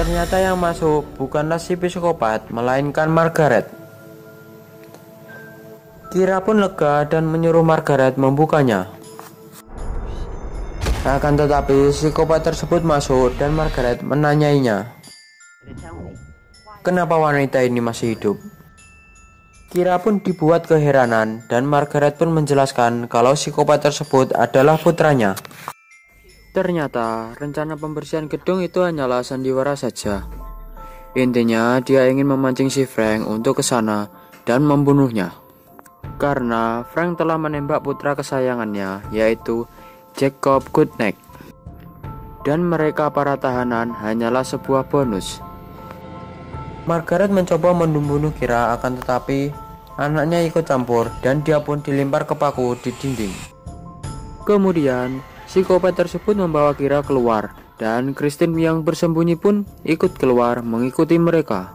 Ternyata yang masuk bukanlah si psikopat, melainkan Margaret. Kira pun lega dan menyuruh Margaret membukanya. Akan tetapi psikopat tersebut masuk dan Margaret menanyainya, kenapa wanita ini masih hidup? Kira pun dibuat keheranan dan Margaret pun menjelaskan kalau psikopat tersebut adalah putranya. Ternyata rencana pembersihan gedung itu hanyalah sandiwara saja. Intinya dia ingin memancing si Frank untuk ke sana dan membunuhnya. Karena Frank telah menembak putra kesayangannya, yaitu Jacob Goodneck. Dan mereka para tahanan hanyalah sebuah bonus. Margaret mencoba membunuh Kira, akan tetapi anaknya ikut campur dan dia pun dilempar ke paku di dinding. Kemudian psikopat tersebut membawa Kira keluar dan Christine yang bersembunyi pun ikut keluar mengikuti mereka.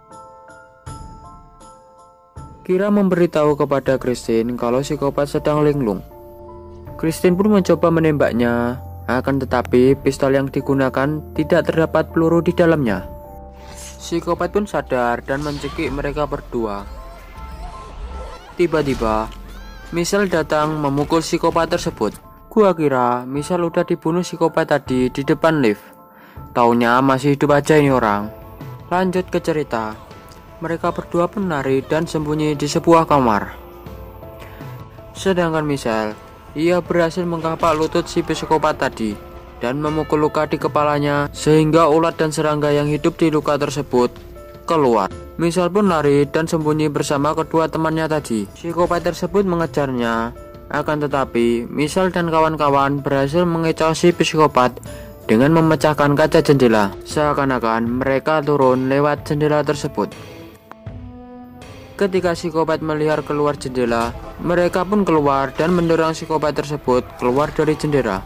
Kira memberitahu kepada Christine kalau psikopat sedang linglung. Christine pun mencoba menembaknya, akan tetapi pistol yang digunakan tidak terdapat peluru di dalamnya. Psikopat pun sadar dan mencekik mereka berdua. Tiba-tiba Michelle datang memukul psikopat tersebut. Gua kira Michelle udah dibunuh psikopat tadi di depan lift. Taunya masih hidup aja ini orang. Lanjut ke cerita. Mereka berdua pun lari dan sembunyi di sebuah kamar. Sedangkan Michelle, ia berhasil mengkapak lutut si psikopat tadi dan memukul luka di kepalanya sehingga ulat dan serangga yang hidup di luka tersebut keluar. Michelle pun lari dan sembunyi bersama kedua temannya tadi. Psikopat tersebut mengejarnya, akan tetapi Michelle dan kawan-kawan berhasil mengecoh si psikopat dengan memecahkan kaca jendela. Seakan-akan mereka turun lewat jendela tersebut. Ketika psikopat melihat keluar jendela, mereka pun keluar dan mendorong psikopat tersebut keluar dari jendela.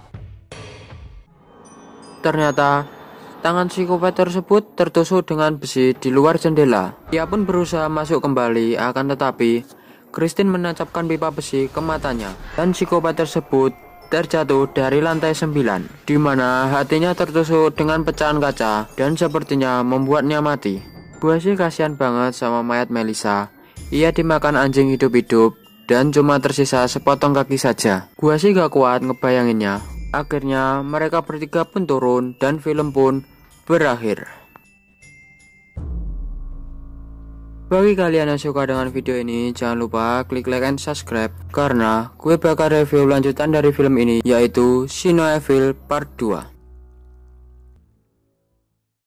Ternyata tangan psikopat tersebut tertusuk dengan besi di luar jendela. Ia pun berusaha masuk kembali, akan tetapi Christine menancapkan pipa besi ke matanya dan psikopat tersebut terjatuh dari lantai 9, di mana hatinya tertusuk dengan pecahan kaca dan sepertinya membuatnya mati. Gua sih kasihan banget sama mayat Melissa. Ia dimakan anjing hidup-hidup dan cuma tersisa sepotong kaki saja. Gua sih gak kuat ngebayanginnya. Akhirnya mereka bertiga pun turun dan film pun berakhir. Bagi kalian yang suka dengan video ini, jangan lupa klik like and subscribe, karena gue bakal review lanjutan dari film ini, yaitu Sino Evil Part 2.